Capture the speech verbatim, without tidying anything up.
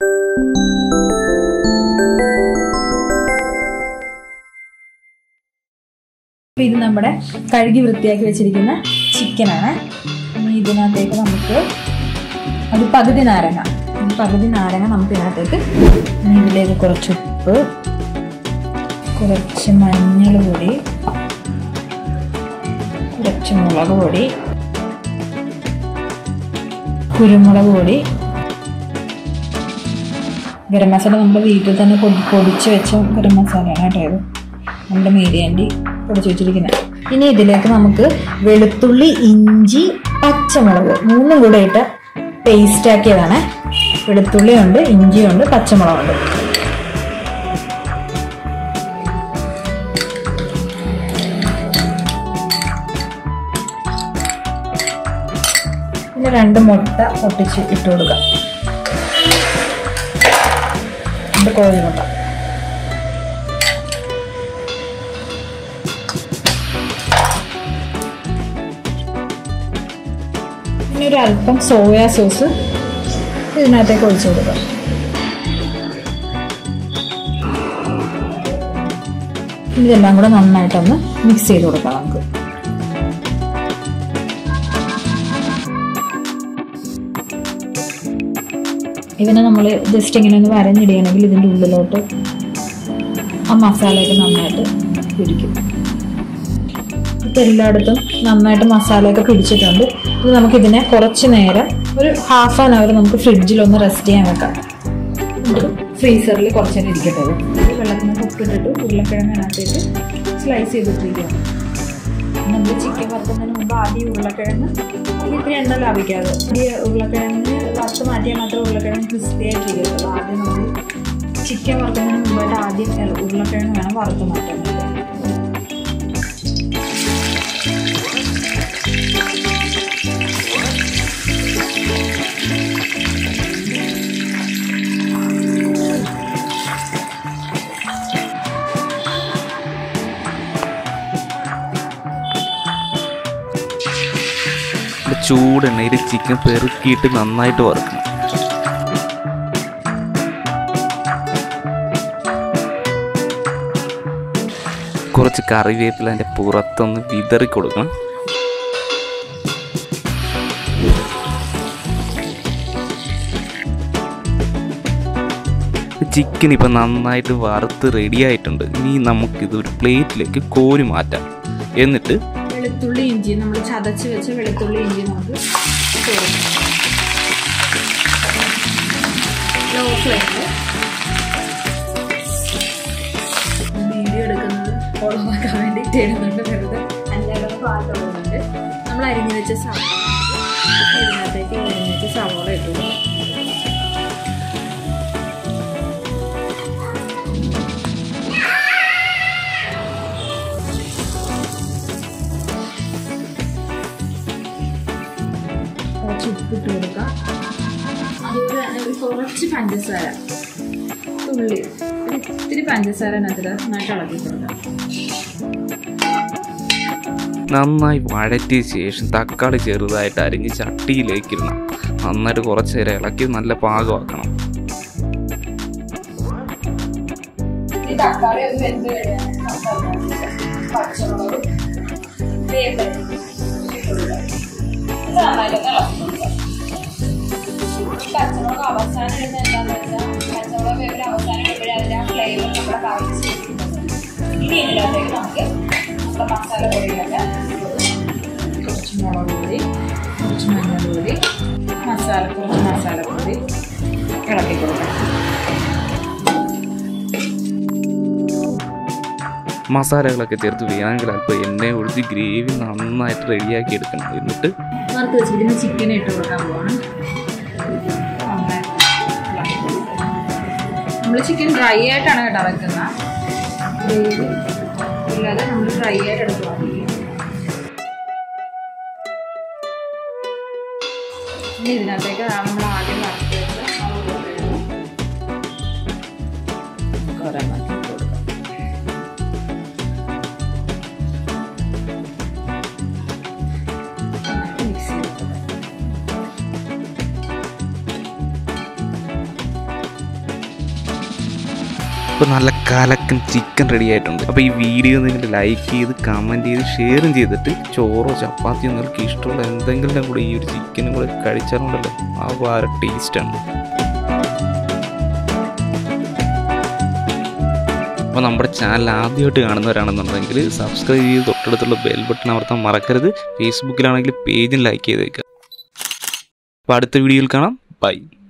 ഇത് നമ്മുടെ കഴുകി വൃത്തിയാക്കി വെച്ചിരിക്കുന്ന ചിക്കനാണ്. ഇനി ഇതിനകത്തേക്ക് നമുക്ക് ഒരു പകുതി നാരങ്ങ പകുതി നാരങ്ങ നമുക്ക് ഇതിനകത്തേക്ക് ഇനി ഇതിലേക്ക് കുറച്ച് ഉപ്പ്, കുറച്ച് മഞ്ഞൾ പൊടി, കുറച്ച് മുളക് പൊടി, കുരുമുളക് പൊടി, ഗരം മസാല നമ്മുടെ വീട്ടിൽ തന്നെ പൊടിച്ച് വെച്ച ഗരം മസാലയാണ് കേട്ടോ. ഇത് നമ്മുടെ മീഡിയണ്ടി പൊടിച്ച് വെച്ചിരിക്കുന്നത്. ഇനി ഇതിലേക്ക് നമുക്ക് വെളുത്തുള്ളി, ഇഞ്ചി, പച്ചമുളക് മൂന്നും കൂടെ ഇട്ട് പേസ്റ്റ് ആക്കിയതാണ്. വെളുത്തുള്ളിയുണ്ട്, ഇഞ്ചിയുണ്ട്, പച്ചമുളകുണ്ട്. പിന്നെ രണ്ട് മുട്ട പൊട്ടിച്ച് ഇട്ട് കൊടുക്കാം. രണ്ട് കോഴിമുട്ട. പിന്നെ ഒരു അല്പം സോയാ സോസ് ഇതിനകത്തേക്ക് ഒഴിച്ചു കൊടുക്കാം. ഇതെല്ലാം കൂടെ നന്നായിട്ടൊന്ന് മിക്സ് ചെയ്ത് കൊടുക്കാം നമുക്ക്. ഇതിനെ നമ്മൾ ജസ്റ്റ് ഇങ്ങനെ ഒന്ന് വരഞ്ഞിടുകയാണെങ്കിൽ ഇതിൻ്റെ ഉള്ളിലോട്ട് ആ മസാലയൊക്കെ നന്നായിട്ട് പിടിക്കും. ഇപ്പം എല്ലായിടത്തും നന്നായിട്ട് മസാലയൊക്കെ പിടിച്ചിട്ടുണ്ട്. ഇത് നമുക്കിതിനെ കുറച്ച് നേരം ഒരു ഹാഫ് ആൻ അവർ നമുക്ക് ഫ്രിഡ്ജിലൊന്ന് റെസ്റ്റ് ചെയ്യാൻ വെക്കാം. ഫ്രീസറിൽ കുറച്ച് നേരം ഇരിക്കട്ടെ. വെള്ളത്തിന് ഉപ്പിട്ടിട്ട് ഉരുളക്കിഴങ്ങിനകത്തേക്ക് സ്ലൈസ് ചെയ്തിട്ടിരിക്കുകയാണ്. നമ്മൾ ചിക്കൻ വറുക്കുന്നതിന് മുമ്പ് ആദ്യം ഉരുളക്കിഴങ്ങ് ഇത്തിരി എണ്ണ ലാഭിക്കാതെ ഈ ഉരുളക്കിഴങ്ങിന് വറുത്ത് മാറ്റിയാൽ മാത്രമേ ഉരുളക്കിഴങ്ങ് ക്രിസ്പി ആയിട്ടിരിക്കത്തുള്ളൂ. ആദ്യം നമ്മൾ ചിക്കൻ വറുക്കുന്നതിന് മുമ്പായിട്ട് ആദ്യം ഉരുളക്കിഴങ്ങ് വേണം വറുത്ത് മാറ്റാൻ. ചൂടെണ്ണയിൽ ചിക്കൻ പെറുക്കിയിട്ട് നന്നായിട്ട് വറുക്കണം. കുറച്ച് കറിവേപ്പില അതിൻ്റെ പുറത്തൊന്ന് വിതറി കൊടുക്കണം. ചിക്കൻ ഇപ്പം നന്നായിട്ട് വറുത്ത് റെഡിയായിട്ടുണ്ട്. ഇനി നമുക്കിത് ഒരു പ്ലേറ്റിലേക്ക് കോരി മാറ്റാം. എന്നിട്ട് വെളുത്തുള്ളി ഇഞ്ചി നമ്മൾ ചതച്ച് വെച്ച വെളുത്തുള്ളി ഇഞ്ചി നമുക്ക് ലോ ഫ്ലെയിമിൽ വീഡിയോ എടുക്കുന്നത് കുളമാക്കാൻ വേണ്ടിയിട്ട് ഇടുന്നുണ്ട്. വെറുതെ അഞ്ചാറ് പാട്ടുകളുണ്ട്. നമ്മൾ അരിഞ്ഞു വെച്ച സവാള ഇതിനകത്തേക്ക് അരിഞ്ഞു വെച്ച സവാള ഇട്ടു. ഉപ്പിട്ട് കൊടുക്കാം. അതുപോലെ തന്നെ ഒരു കുറച്ച് പഞ്ചസാര, തുള്ളി ഇത്തിരി പഞ്ചസാര അതിൽ നന്നായിട്ട് ഇളക്കി കൊടുക്കാം. നന്നായി വഴറ്റിയ ശേഷം തക്കാളി ചെറുതായിട്ട് അരിഞ്ഞ് ചട്ടിയിലേക്ക് ഇടണം. നന്നായിട്ട് കുറച്ച് നേരം ഇളക്കി നല്ല പാകമാക്കണം. ഈ തക്കാളി ഒന്ന് വെന്ത് കഴിഞ്ഞാൽ പച്ചമുളക് പച്ചമുളക് അവസാനം ഇടുന്ന എന്താണെന്ന് വെച്ചാൽ പച്ചമുളക് വേവിൽ അവസാനം ഇടുമ്പോഴേ അതിൻ്റെ ആ ഫ്ലേവർ നമ്മുടെ കാണിച്ച്. ഇനി ഇതിനകത്തേക്ക് നമുക്ക് നമ്മുടെ മസാല പൊടികളൊക്കെ കുറച്ച് മുളക് പൊടി, കുറച്ച് മഞ്ഞൾ പൊടി, മസാല കുറച്ച് മസാലപ്പൊടി ഇളക്കി കൊടുക്കാം. മസാലകളൊക്കെ ചേർത്ത് വേണമെങ്കിൽ അല്പം എണ്ണ ഒഴിച്ച് ഗ്രേവി നന്നായിട്ട് റെഡിയാക്കി എടുക്കണം. എന്നിട്ട് വറുത്ത് വെച്ചിരിക്കുന്ന ചിക്കൻ ഇട്ട് കൊടുക്കാൻ പോവാണ്. നമ്മൾ ചിക്കൻ ഡ്രൈ ആയിട്ടാണ് കേട്ടോ വെക്കുന്നത്. ഗ്രേവി ഇല്ലാതെ നമ്മൾ ഡ്രൈ ആയിട്ട് എടുക്കുക. ഇനി ഇതിനകത്തേക്ക് നമ്മൾ ആദ്യം വറുത്ത് വെച്ച് കുറേ മാറ്റി കൊടുക്കാം. മിക്സ് ചെയ്ത് ഇപ്പോൾ നല്ല കലക്കൻ ചിക്കൻ റെഡി ആയിട്ടുണ്ട്. അപ്പോൾ ഈ വീഡിയോ നിങ്ങൾ ലൈക്ക് ചെയ്ത് കമൻറ്റ് ചെയ്ത് ഷെയറും ചെയ്തിട്ട് ചോറോ ചപ്പാത്തിയോ നിങ്ങൾക്ക് ഇഷ്ടമുള്ള എന്തെങ്കിലും കൂടെ ഈ ഒരു ചിക്കനും കൂടെ കഴിച്ചാലുണ്ടല്ലോ ആ വേറെ ടേസ്റ്റാണ്. അപ്പോൾ നമ്മുടെ ചാനൽ ആദ്യമായിട്ട് കാണുന്നവരാണെന്നുണ്ടെങ്കിൽ സബ്സ്ക്രൈബ് ചെയ്ത് തൊട്ടടുത്തുള്ള ബെൽ ബട്ടൺ അമർത്താൻ മറക്കരുത്. ഫേസ്ബുക്കിലാണെങ്കിൽ പേജും ലൈക്ക് ചെയ്തേക്കുക. അപ്പോൾ അടുത്ത വീഡിയോയിൽ കാണാം. ബൈ.